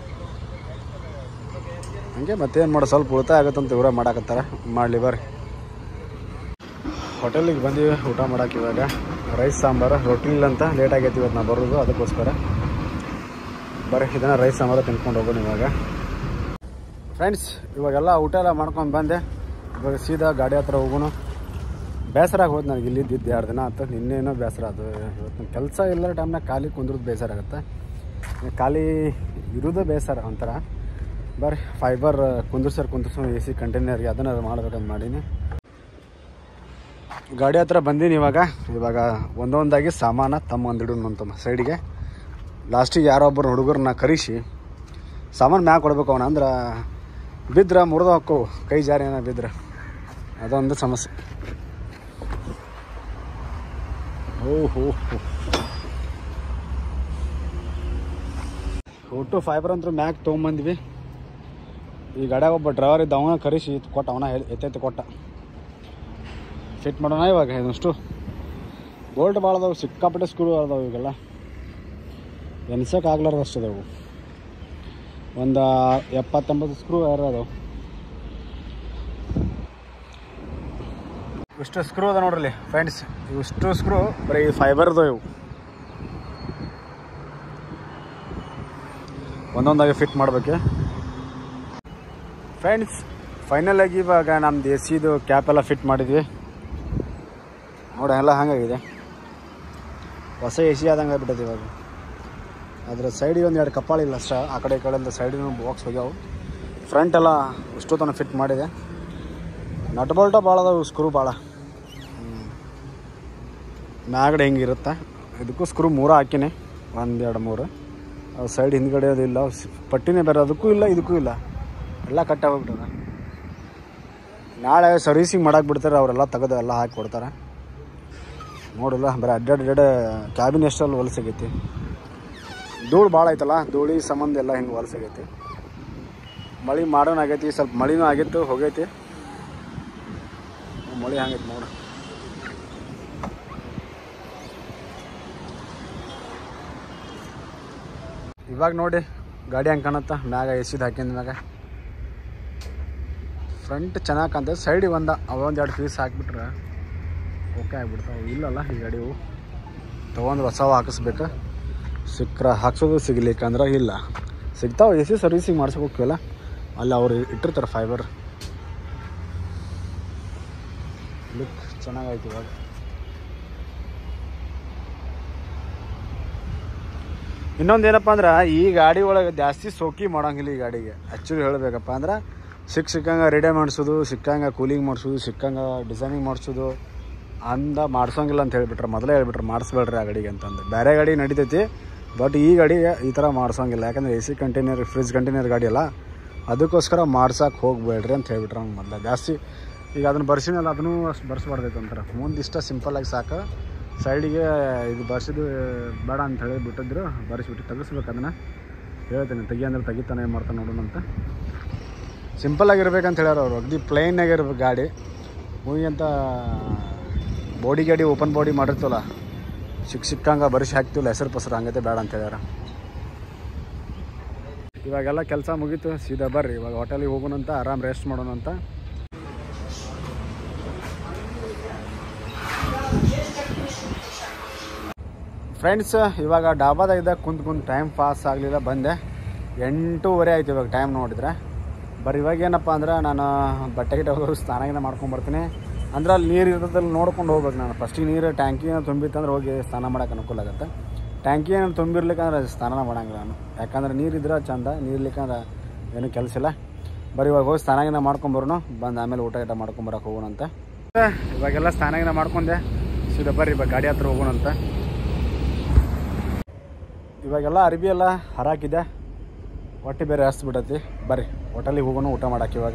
ಹಂಗೆ ಮತ್ತೇನು ಮಾಡೋ, ಸ್ವಲ್ಪ ಉಳಿತಾಯ ಆಗುತ್ತಂತ ಇವರೇ ಮಾಡಾಕತ್ತಾರ. ಮಾಡಲಿ ಬರ್ರಿ. ಹೋಟೆಲಿಗೆ ಬಂದೀವಿ ಊಟ ಮಾಡೋಕೆ. ಇವಾಗ ರೈಸ್ ಸಾಂಬಾರು, ರೊಟ್ಟಿ ಇಲ್ಲ ಅಂತ ಲೇಟ್ ಆಗೈತಿ ಇವತ್ತು ನಾವು ಬರೋದು, ಅದಕ್ಕೋಸ್ಕರ. ಬರ್ರಿ ಇದನ್ನು ರೈಸ್ ಸಾಂಬಾರು ತಿನ್ಕೊಂಡು ಹೋಗೋಣ ಇವಾಗ. ಫ್ರೆಂಡ್ಸ್ ಇವಾಗೆಲ್ಲ ಊಟ ಎಲ್ಲ ಮಾಡ್ಕೊಂಡು ಬಂದೆ. ಇವಾಗ ಸೀದಾ ಗಾಡಿ ಹತ್ರ ಹೋಗೋಣ. ಬೇಸರ ಆಗಿ ಹೋದ್ ನನಗೆ ಇಲ್ಲಿದ್ದು 2 ದಿನ ಆಯ್ತು. ನಿನ್ನೇನೋ ಬೇಸರ ಅದು. ಇವತ್ತು ಕೆಲಸ ಇಲ್ಲ ಟೈಮ್ನಾಗ ಖಾಲಿ ಕುಂದ್ರದ್ದು ಬೇಸರ ಆಗುತ್ತೆ. ಖಾಲಿ ಇರೋದೇ ಬೇಸರ ಒಂಥರ. ಬರ್ರಿ ಫೈಬರ್ ಕುಂದ್ರಿಸೋ AC ಕಂಟೈನರ್ಗೆ ಅದನ್ನು ಮಾಡ್ಬೇಕಂತ ಮಾಡೀನಿ. ಗಾಡಿ ಹತ್ರ ಬಂದೀನಿ. ಇವಾಗ ಒಂದೊಂದಾಗಿ ಸಾಮಾನ ತಮ್ಮಂದಿಡೋಣ ಅಂತ ಸೈಡಿಗೆ. ಲಾಸ್ಟಿಗೆ ಯಾರೊಬ್ಬರು ಹುಡುಗರನ್ನ ಕರೆಸಿ ಸಾಮಾನು ಮ್ಯಾಗ ಕೊಡ್ಬೇಕು. ಅವನ ಅಂದ್ರೆ ಬಿದ್ರೆ ಮುರಿದು ಹಾಕೋ, ಕೈ ಜಾರಿ ಏನೋ ಬಿದ್ರೆ ಅದೊಂದು ಸಮಸ್ಯೆ. ಓಹೋ ಒಟ್ಟು ಫೈಬರ್ ಅಂತೂ ಮ್ಯಾಗ ತೊಗೊಂಬಂದ್ವಿ. ಈ ಗಾಡಿಯಾಗ ಒಬ್ಬ ಡ್ರೈವರ್ ಇದ್ದ, ಅವನ ಕರೆಸಿ ಕೊಟ್ಟ. ಅವನ ಎತ್ತೈತೆ ಕೊಟ್ಟ. ಫಿಟ್ ಮಾಡೋಣ ಇವಾಗ. ಇದಷ್ಟು ಬೋಲ್ಟ್ ಭಾಳ ಅದಾವೆ, ಸಿಕ್ಕಾಪಟ್ಟೆ ಸ್ಕ್ರೂ ಅದಾವೆ. ಇವೆಲ್ಲ ಎನ್ಸಕ್ಕೆ ಆಗ್ಲಾರ್ದು ಅಷ್ಟು ಅದಾವು. ಒಂದು 70-80 ಸ್ಕ್ರೂ ಯಾರು ಅದಾವೆ. ಇಷ್ಟು ಸ್ಕ್ರೂ ಅದ ನೋಡ್ರಿ ಫ್ರೆಂಡ್ಸ್. ಇಷ್ಟು ಸ್ಕ್ರೂ ಬರೀ ಫೈಬರ್ದು. ಇವು ಒಂದೊಂದಾಗಿ ಫಿಟ್ ಮಾಡಬೇಕು ಫ್ರೆಂಡ್ಸ್. ಫೈನಲ್ ಆಗಿ ಇವಾಗ ನಮ್ದು ACದು ಕ್ಯಾಪ್ ಎಲ್ಲ ಫಿಟ್ ಮಾಡಿದ್ವಿ ನೋಡಿ. ಎಲ್ಲ ಹಾಗಾಗಿದೆ, ಹೊಸ AC ಆದಂಗೆ ಆಗ್ಬಿಟ್ಟದೆ ಇವಾಗ. ಅದರ ಸೈಡಿಗೆ 1-2 ಕಪ್ಪಾಳಿಲ್ಲ ಅಷ್ಟ. ಆ ಕಡೆ ಈ ಕಡೆಯಿಂದ ಸೈಡಿನ ಬಾಕ್ಸ್ ಹೋಗ್ಯಾವು. ಫ್ರಂಟ್ ಎಲ್ಲ ಇಷ್ಟು ತನಕ ಫಿಟ್ ಮಾಡಿದೆ. ನಟ್ ಬೋಲ್ಟ ಭಾಳ ಅದಾವು, ಸ್ಕ್ರೂ ಭಾಳ. ಮ್ಯಾಗಡೆ ಹೆಂಗಿರುತ್ತೆ ಇದಕ್ಕೂ ಸ್ಕ್ರೂ 3 ಹಾಕಿನಿ. 1-2-3. ಅವು ಸೈಡ್ ಹಿಂದ್ಗಡೆ ಅದು ಇಲ್ಲ, ಪಟ್ಟಿನೇ ಬೇರೆ. ಅದಕ್ಕೂ ಇಲ್ಲ ಇದಕ್ಕೂ ಇಲ್ಲ, ಎಲ್ಲ ಕಟ್ಟಾಗೋಗ್ಬಿಟ್ಟದ. ನಾಳೆ ಸರ್ವಿಸಿಂಗ್ ಮಾಡಕ್ಕೆ ಬಿಡ್ತಾರೆ, ಅವರೆಲ್ಲ ತೆಗೆದು ಎಲ್ಲ ಹಾಕಿ ಕೊಡ್ತಾರೆ. ನೋಡಿಲ್ಲ ಬರೀ ಅಡ್ಡಾಡ್ ಕ್ಯಾಬಿನ್ ಎಷ್ಟಲ್ಲಿ ಹೊಲಸಾಗೈತಿ. ಧೂಳು ಭಾಳ ಐತಲ್ಲ, ಧೂಳಿ ಸಂಬಂಧ ಎಲ್ಲ ಹಿಂಗೆ ಹೊಲಸಾಗೈತಿ. ಮಳೆ ಮಾಡೋಣ ಆಗೈತಿ, ಸ್ವಲ್ಪ ಮಳೆನೂ ಆಗಿತ್ತು ಹೋಗೈತಿ. ಮಳೆ ಹಂಗೈತಿ ನೋಡಿ. ಇವಾಗ ನೋಡಿ ಗಾಡಿ ಹಂಗೆ ಕಾಣುತ್ತಾ. ಮ್ಯಾಗ ACದು ಹಾಕಿದ ಮ್ಯಾಗ ಫ್ರಂಟ್ ಚೆನ್ನಾಗಿ ಕಾಣ್ತದೆ. ಸೈಡಿಗೆ ಒಂದೆರಡು ಪೀಸ್ ಹಾಕಿಬಿಟ್ರೆ ಓಕೆ ಆಗಿಬಿಡ್ತಾವೆ. ಇಲ್ಲಲ್ಲ ಈ ಗಾಡಿವು ತೊಗೊಂಡು ಹೊಸವು ಹಾಕಿಸ್ಬೇಕು. ಸಿಕ್ಕರೆ ಹಾಕ್ಸೋದು, ಸಿಗ್ಲಿಕ್ಕಂದ್ರೆ ಇಲ್ಲ. ಸಿಗ್ತಾವೆ. AC ಸರ್ವಿಸಿಂಗ್ ಮಾಡ್ಸೋಕೆ ಹೋಗ್ತೀವಲ್ಲ ಅಲ್ಲಿ ಅವ್ರು ಇಟ್ಟಿರ್ತಾರೆ ಫೈಬರ್. ಲುಕ್ ಚೆನ್ನಾಗೈತಿ ಇವಾಗ. ಇನ್ನೊಂದು ಏನಪ್ಪ ಅಂದ್ರೆ ಈ ಗಾಡಿ ಒಳಗೆ ಜಾಸ್ತಿ ಸೋಕಿ ಮಾಡೋಂಗಿಲ್ಲ ಈ ಗಾಡಿಗೆ. ಆ್ಯಕ್ಚುಲಿ ಹೇಳಬೇಕಪ್ಪ ಅಂದ್ರೆ ಸಿಕ್ಕಂಗೆ ರೆಡಿ ಮಾಡಿಸೋದು, ಸಿಕ್ಕಂಗೆ ಕೂಲಿಂಗ್ ಮಾಡಿಸೋದು, ಸಿಕ್ಕಂಗೆ ಡಿಸೈನಿಂಗ್ ಮಾಡಿಸೋದು ಮಾಡ್ಸೋಂಗಿಲ್ಲ ಅಂತ ಹೇಳಿಬಿಟ್ರೆ, ಮೊದಲೇ ಹೇಳ್ಬಿಟ್ರೆ ಮಾಡಿಸ್ಬೇಡ್ರಿ ಆ ಗಾಡಿಗೆ ಅಂತಂದು. ಬೇರೆ ಗಾಡಿ ನಡಿತೈತಿ, ಬಟ್ ಈ ಗಾಡಿಗೆ ಈ ಥರ ಮಾಡ್ಸೋಂಗಿಲ್ಲ. ಯಾಕಂದರೆ AC ಕಂಟೈನರ್, ಫ್ರಿಜ್ ಕಂಟೈನರ್ ಗಾಡಿ ಅಲ್ಲ, ಅದಕ್ಕೋಸ್ಕರ ಮಾಡ್ಸೋಕೆ ಹೋಗ್ಬೇಡ್ರಿ ಅಂತ ಹೇಳ್ಬಿಟ್ರೆ ಅವ್ನು ಮೊದಲು. ಜಾಸ್ತಿ ಈಗ ಅದನ್ನು ಬರ್ಸಿನಲ್ಲ, ಅದನ್ನು ಅಷ್ಟು ಬರ್ಸ್ಬಾರ್ದೈತೆ ಅಂತಾರೆ. ಮುಂದಿಷ್ಟ ಸಿಂಪಲ್ಲಾಗಿ ಸಾಕು, ಸೈಡಿಗೆ ಇದು ಬರ್ಸಿದ್ದು ಬೇಡ ಅಂತ ಹೇಳಿ ಬಿಟ್ಟಿದ್ರು. ಬರ್ಸಿಬಿಟ್ಟು ತೆಗಿಸ್ಬೇಕು. ಅದನ್ನು ಹೇಳ್ತೀನಿ, ತೆಗಿ ಅಂದ್ರೆ ತೆಗಿತಾನೆ, ಏನು ಮಾಡ್ತಾನೆ ನೋಡೋಣ ಅಂತ. ಸಿಂಪಲ್ಲಾಗಿರ್ಬೇಕಂತ ಹೇಳ್ಯಾರ ಅವರು. ಅಗದಿ ಪ್ಲೇನಾಗಿರ್ಬೇಕು ಗಾಡಿ. ಅಂತ ಬಾಡಿ ಗಾಡಿ ಓಪನ್ ಬಾಡಿ ಮಾಡಿರ್ತೀವಲ್ಲ, ಸಿಕ್ಕಂಗೆ ಬರ್ಸಿ ಹಾಕ್ತೀವಲ್ಲ ಹೆಸರು ಪಸರು, ಹಂಗೈತೆ ಬೇಡ ಅಂತ ಹೇಳ್ಯಾರ. ಇವಾಗೆಲ್ಲ ಕೆಲಸ ಮುಗೀತು, ಸೀದಾ ಬರ್ರಿ ಇವಾಗ ಹೋಟೆಲಿಗೆ ಹೋಗೋಣಂತ, ಆರಾಮ್ ರೆಸ್ಟ್ ಮಾಡೋಣ ಅಂತ. ಫ್ರೆಂಡ್ಸ್, ಇವಾಗ ಡಾಬಾದಾಗ ಕುಂತು ಟೈಮ್ ಪಾಸ್ ಆಗಲಿಲ್ಲ, ಬಂದೆ. 8:30 ಆಯ್ತು ಇವಾಗ ಟೈಮ್ ನೋಡಿದ್ರೆ. ಬರೀ ಇವಾಗ ಏನಪ್ಪ ಅಂದ್ರೆ ನಾನು ಬಟ್ಟೆ ಗಿಟ್ಟ ಹೋಗೋರು ಸ್ನಾನ ಮಾಡ್ಕೊಂಬರ್ತೀನಿ. ಅಂದ್ರೆ ಅಲ್ಲಿ ನೀರು ಇರ್ತದಲ್ಲಿ ನೋಡ್ಕೊಂಡು ಹೋಗ್ಬೇಕು ನಾನು. ಫಸ್ಟಿಗೆ ನೀರು ಟ್ಯಾಂಕಿ ಏನೋ ತುಂಬಿತ್ತಂದ್ರೆ ಹೋಗಿ ಸ್ನಾನ ಮಾಡೋಕೆ ಅನುಕೂಲ ಆಗುತ್ತೆ. ಟ್ಯಾಂಕಿ ಏನು ತುಂಬಿರ್ಲಿಕ್ಕಂದ್ರೆ ಸ್ನಾನ ಮಾಡೋಂಗಿಲ್ಲ ನಾನು, ಯಾಕಂದ್ರೆ ನೀರಿದ್ರೆ ಚಂದ, ನೀರ್ಲಿಕ್ಕಂದ್ರೆ ಏನೂ ಕೆಲಸ ಇಲ್ಲ. ಬರೀ ಇವಾಗ ಹೋಗಿ ಸ್ನಾನ ಮಾಡ್ಕೊಂಬರೋಣ, ಬಂದು ಆಮೇಲೆ ಊಟ ಗಿಟ ಮಾಡ್ಕೊಂಬರಕ್ಕೆ ಹೋಗೋಣ ಅಂತ. ಇವಾಗೆಲ್ಲ ಸ್ನಾನ ಮಾಡ್ಕೊಂಡೆ, ಸೀದಾ ಬರ್ರಿ ಇವಾಗ ಗಾಡಿ ಹತ್ರ ಹೋಗೋಣ ಅಂತ. ಇವಾಗೆಲ್ಲ ಅರ್ಬಿ ಎಲ್ಲ ಹರಾಕಿದೆ, ಹೊಟ್ಟೆ ಬೇರೆ ಹಸ್ಬಿಟ್ಟೈತಿ. ಬರ್ರಿ ಹೋಟೆಲಿಗೆ ಹೋಗೋಣ ಊಟ ಮಾಡೋಕೆ ಇವಾಗ.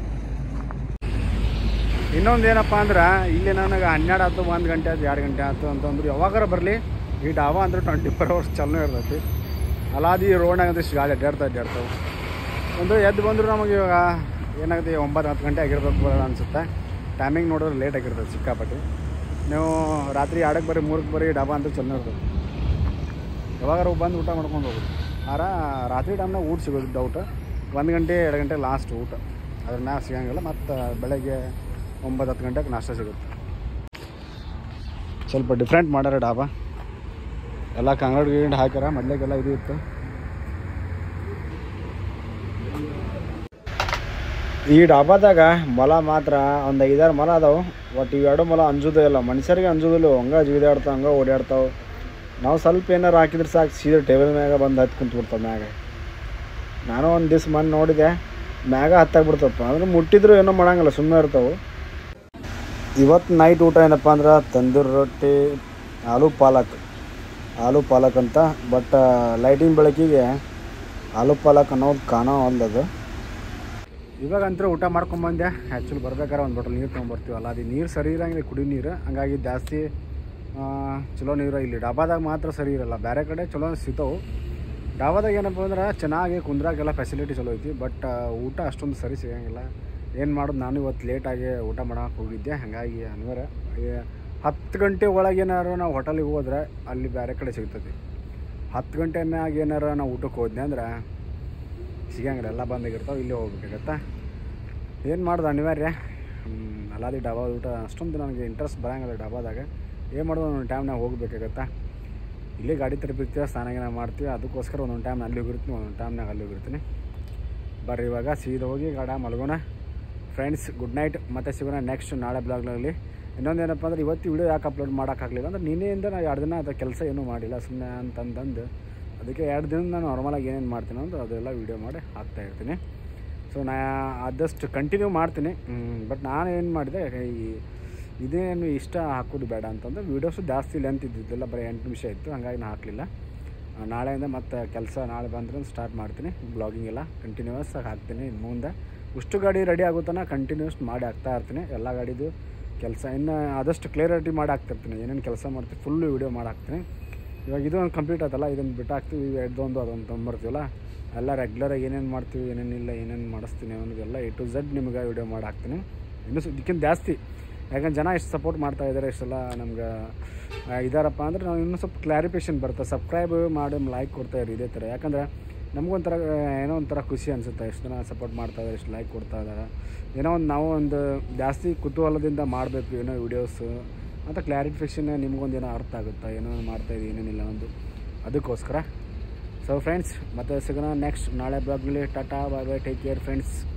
ಇನ್ನೊಂದು ಏನಪ್ಪ ಅಂದ್ರೆ ಇಲ್ಲಿ ನನಗೆ 12 ಆಯ್ತು, 1 ಗಂಟೆ ಆಯ್ತು, 2 ಗಂಟೆ ಆಯ್ತು ಅಂತಂದ್ರೆ ಯಾವಾಗಾರ ಬರಲಿ ಈ ಡಾಬಾ ಅಂದ್ರೆ 24 hours ಚಾಲೂ ಇರ್ತೈತಿ. ಅಲಾದಿ ರೋಡ್ನಾಗ ಅಂದ್ರೆ ಗಾಡಿ ಅಡ್ಡಾಡ್ತಾವೆ. ಒಂದು ಎದ್ದು ಬಂದರೂ ನಮಗೆ ಇವಾಗ ಏನಾಗುತ್ತೆ 9-10 ಗಂಟೆ ಆಗಿರ್ಬೇಕು ಬರೋಣ ಅನಿಸುತ್ತೆ. ಟೈಮಿಂಗ್ ನೋಡಿದ್ರೆ ಲೇಟ್ ಆಗಿರ್ತದೆ ಸಿಕ್ಕಾಪಟ್ಟಿ. ನೀವು ರಾತ್ರಿ 2ಕ್ಕೆ ಬರ್ರಿ, 3ಕ್ಕೆ ಬರ್ರಿ, ಡಾಬಾ ಅಂತ ಚಲೋ ಇರ್ತದೆ. ಯಾವಾಗಾರ ಬಂದು ಊಟ ಮಾಡ್ಕೊಂಡು ಹೋಗೋದು. ರಾತ್ರಿ ಟೈಮ್ನಾಗ ಊಟ ಸಿಗೋದು ಡೌಟ್. 1 ಗಂಟೆ 2 ಗಂಟೆ ಲಾಸ್ಟ್ ಊಟ, ಅದ್ರ ಮ್ಯಾಗ ಸಿಗೋಂಗಿಲ್ಲ. ಮತ್ತು ಬೆಳಗ್ಗೆ 9-10 ಗಂಟೆಗೆ ನಾಷ್ಟ ಸಿಗುತ್ತೆ. ಸ್ವಲ್ಪ ಡಿಫ್ರೆಂಟ್ ಮಾಡ್ಯಾರ ಡಾಬಾ. ಎಲ್ಲ ಕಂಗಡ್ ಗಿಂಡ್ ಹಾಕ್ಯಾರ, ಮೊದಲಿಗೆಲ್ಲ ಇದು ಇತ್ತು. ಈ ಡಾಬಾದಾಗ ಮೊಲ ಮಾತ್ರ ಒಂದು 5-6 ಮೊಲ ಅದಾವೆ. ಒಟ್ಟು ಇವೆರಡು ಮೊಲ ಅಂಜೋದೇ ಇಲ್ಲ, ಮನುಷ್ಯರಿಗೆ ಅಂಜೋದಿಲ್ಲ. ಹಂಗೆ ಜಿಗಿದಾಡ್ತಾವೆ, ಹಂಗೆ ಓಡಾಡ್ತಾವೆ. ನಾವು ಸ್ವಲ್ಪ ಏನಾರು ಹಾಕಿದ್ರೆ ಸಾಕು, ಸೀದಾ ಟೇಬಲ್ ಮ್ಯಾಗ ಬಂದು ಹತ್ತು ಕುಂತ್ಬಿಡ್ತಾವೆ ಮ್ಯಾಗ. ನಾನು ಒಂದು ದಿವ್ಸ ಮಣ್ಣು ನೋಡಿದೆ, ಮ್ಯಾಗ ಹತ್ತಾಗ್ಬಿಡ್ತಪ್ಪ. ಅಂದ್ರೆ ಮುಟ್ಟಿದ್ರು ಏನೋ ಮಾಡೋಂಗಿಲ್ಲ, ಸುಮ್ಮನೆ ಇರ್ತಾವೆ. ಇವತ್ತು ನೈಟ್ ಊಟ ಏನಪ್ಪ ಅಂದ್ರೆ ತಂದೂರಿ ರೊಟ್ಟಿ, ಆಲೂ ಪಾಲಕ್ ಅಂತ. ಬಟ್ ಲೈಟಿಂಗ್ ಬೆಳಕಿಗೆ ಆಲೂ ಪಾಲಕ್ ಅನ್ನೋದು ಕಾಣೋ ಅಲ್ಲದು. ಇವಾಗಂತೂ ಊಟ ಮಾಡ್ಕೊಂಬಂದೆ. ಆ್ಯಕ್ಚುಲಿ ಬರ್ಬೇಕಾದ್ರೆ ಒಂದು ಬಾಟಲ್ ನೀರು ತೊಗೊಂಬರ್ತೀವಲ್ಲ, ಅದು ನೀರು ಸರಿ ಇರೋಂಗಿಲ್ಲ, ಕುಡಿ ನೀರು. ಹಂಗಾಗಿ ಜಾಸ್ತಿ ಚಲೋ ನೀರು ಇಲ್ಲಿ ಡಾಬಾದಾಗ ಮಾತ್ರ ಸರಿ ಇರೋಲ್ಲ. ಬೇರೆ ಕಡೆ ಚಲೋ ಸಿಗ್ತಾವೆ. ಡಾಬಾದಾಗ ಏನಪ್ಪ ಅಂದ್ರೆ ಚೆನ್ನಾಗಿ ಕುಂದ್ರಾಗೆಲ್ಲ ಫೆಸಿಲಿಟಿ ಚಲೋ ಐತಿ. ಬಟ್ ಊಟ ಅಷ್ಟೊಂದು ಸರಿ ಸಿಗೋಂಗಿಲ್ಲ. ಏನು ಮಾಡೋದು, ನಾನು ಇವತ್ತು ಲೇಟಾಗಿ ಊಟ ಮಾಡೋಕೆ ಹೋಗಿದ್ದೆ. ಹಾಗಾಗಿ ಅನಿವಾರ್ಯ 10 ಗಂಟೆ ಒಳಗೆ ಏನಾರು ನಾವು ಹೋಟೆಲಿಗೆ ಹೋದ್ರೆ ಅಲ್ಲಿ ಬೇರೆ ಕಡೆ ಸಿಗ್ತದೆ. 10 ಗಂಟೆ ಮ್ಯಾಗ ಏನಾರು ನಾವು ಊಟಕ್ಕೆ ಹೋದ್ನೆ ಅಂದ್ರೆ ಸಿಗಂಗಿಲ್ಲ, ಎಲ್ಲ ಬಂದಾಗಿರ್ತಾವೆ. ಇಲ್ಲೇ ಹೋಗ್ಬೇಕಾಗತ್ತೆ. ಏನು ಮಾಡೋದು, ಅನಿವಾರ್ಯ. ಅಲ್ಲಾದಿ ಡಾಬಾ ಊಟ ಅಷ್ಟೊಂದು ನನಗೆ ಇಂಟ್ರೆಸ್ಟ್ ಬರೋಂಗಿಲ್ಲ ಡಾಬಾದಾಗ. ಏನು ಮಾಡೋದು, ಒಂದೊಂದು ಟೈಮ್ನಾಗ ಹೋಗ್ಬೇಕಾಗತ್ತೆ. ಇಲ್ಲೇ ಗಾಡಿ ತರಬಿರ್ತೀವಿ, ಸ್ನಾನ ಮಾಡ್ತೀವಿ. ಅದಕ್ಕೋಸ್ಕರ ಒಂದೊಂದು ಟೈಮ್ ಅಲ್ಲಿ ಹೋಗಿರ್ತೀನಿ, ಒಂದೊಂದು ಟೈಮ್ನಾಗ ಅಲ್ಲಿ ಹೋಗಿರ್ತೀನಿ. ಬರ್ರಿ ಇವಾಗ ಸೀದಾ ಹೋಗಿ ಗಾಡಿ ಮಲ್ಗೋಣ. Friends, good night. ಮತ್ತೆ ಸಿಗೋಣ ನೆಕ್ಸ್ಟ್ ನಾಳೆ ಬ್ಲಾಗ್ನಲ್ಲಿ. ಇನ್ನೊಂದು ಏನಪ್ಪ ಅಂದ್ರೆ ಇವತ್ತು ವಿಡಿಯೋ ಯಾಕೆ ಅಪ್ಲೋಡ್ ಮಾಡೋಕ್ಕಾಗಲಿಲ್ಲ ಅಂದ್ರೆ ನಿನ್ನೆಯಿಂದ ನಾನು 2 ದಿನ ಅದು ಕೆಲಸ ಏನೂ ಮಾಡಿಲ್ಲ, ಸುಮ್ಮನೆ ಅಂತಂದು. ಅದಕ್ಕೆ 2 ದಿನ ನಾನು ನಾರ್ಮಲಾಗಿ ಏನೇನು ಮಾಡ್ತೀನಿ ಅಂದ್ರೆ ಅದೆಲ್ಲ ವೀಡಿಯೋ ಮಾಡಿ ಹಾಕ್ತಾಯಿರ್ತೀನಿ. ಸೊ ಆದಷ್ಟು ಕಂಟಿನ್ಯೂ ಮಾಡ್ತೀನಿ. ಬಟ್ ನಾನು ಏನು ಮಾಡಿದೆ, ಇದೇನು ಇಷ್ಟ ಹಾಕೋದು ಬೇಡ ಅಂತಂದ್ರೆ ವೀಡಿಯೋಸು ಜಾಸ್ತಿ ಲೆಂತ್ ಇದ್ದಿದ್ದಿಲ್ಲ, ಬರೀ 8 ನಿಮಿಷ ಇತ್ತು. ಹಂಗಾಗಿ ನಾನು ಹಾಕಲಿಲ್ಲ. ನಾಳೆಯಿಂದ ಮತ್ತೆ ಕೆಲಸ ನಾಳೆ ಬಂದ್ರೆ ಸ್ಟಾರ್ಟ್ ಮಾಡ್ತೀನಿ. ಬ್ಲಾಗಿಂಗ್ ಎಲ್ಲ ಕಂಟಿನ್ಯೂಸ್ ಆಗಿ ಹಾಕ್ತೀನಿ. ಮುಂದೆ ಉಷ್ಟು ಗಾಡಿ ರೆಡಿ ಆಗುತ್ತಾನ ಕಂಟಿನ್ಯೂಸ್ ಮಾಡಿ ಹಾಕ್ತಾ ಇರ್ತೀನಿ. ಎಲ್ಲ ಗಾಡಿದು ಕೆಲಸ ಇನ್ನು ಆದಷ್ಟು ಕ್ಲಿಯರಿಟಿ ಮಾಡಿ ಹಾಕ್ತಿರ್ತೀನಿ. ಏನೇನು ಕೆಲಸ ಮಾಡ್ತೀವಿ ಫುಲ್ಲು ವೀಡಿಯೋ ಮಾಡಿ ಹಾಕ್ತೀನಿ. ಇವಾಗ ಇದು ಒಂದು ಕಂಪ್ಲೀಟ್ ಆಯ್ತಲ್ಲ, ಇದನ್ನು ಬಿಟ್ಟು ಹಾಕ್ತೀವಿ. ಅದೊಂದು ತೊಗೊಂಬರ್ತೀವಲ್ಲ, ಎಲ್ಲ ರೆಗ್ಯುಲರಾಗಿ ಏನೇನು ಮಾಡ್ತೀವಿ, ಏನೇನಿಲ್ಲ, ಏನೇನು ಮಾಡಿಸ್ತೀನಿ ಅನ್ನೋದೆಲ್ಲ A to Z ನಿಮ್ಗೆ ವೀಡಿಯೋ ಮಾಡಿ ಹಾಕ್ತೀನಿ. ಇನ್ನೂ ಇದಕ್ಕಿಂತ ಜಾಸ್ತಿ. ಯಾಕಂದ್ರೆ ಜನ ಎಷ್ಟು ಸಪೋರ್ಟ್ ಮಾಡ್ತಾಯಿದ್ದಾರೆ, ಇಷ್ಟೆಲ್ಲ ನಮ್ಗೆ ಇದಾರಪ್ಪ ಅಂದ್ರೆ ನಾವು ಇನ್ನೂ ಸ್ವಲ್ಪ ಕ್ಲಾರಿಫಿಕೇಷನ್ ಬರುತ್ತೆ. ಸಬ್ಸ್ಕ್ರೈಬ್ ಮಾಡಿ ಲೈಕ್ ಕೊಡ್ತಾಯಿರಿ ಇದೇ ಥರ. ಯಾಕಂದರೆ ನಮಗೊಂಥರ ಏನೋ ಒಂಥರ ಖುಷಿ ಅನಿಸುತ್ತೆ. ಎಷ್ಟು ಜನ ಸಪೋರ್ಟ್ ಮಾಡ್ತಾಯಿದ್ದಾರೆ, ಎಷ್ಟು ಲೈಕ್ ಕೊಡ್ತಾ ಇದ್ದಾರೆ. ಏನೋ ಒಂದು ನಾವು ಒಂದು ಜಾಸ್ತಿ ಕುತೂಹಲದಿಂದ ಮಾಡಬೇಕು ಏನೋ ವೀಡಿಯೋಸು. ಮತ್ತು ಕ್ಲಾರಿಫಿಕೇಷನ್ ನಿಮ್ಗೊಂದು ಏನೋ ಅರ್ಥ ಆಗುತ್ತಾ, ಏನೋ ಮಾಡ್ತಾಯಿದ್ದೀವಿ ಏನೇನಿಲ್ಲ ಒಂದು ಅದಕ್ಕೋಸ್ಕರ. ಸೊ ಫ್ರೆಂಡ್ಸ್, ಮತ್ತೆ ಸಿಗೋಣ ನೆಕ್ಸ್ಟ್ ನಾಳೆ ಬ್ಲಾಗ್ನಲ್ಲಿ. ಟಾಟಾ, bye bye, take care friends.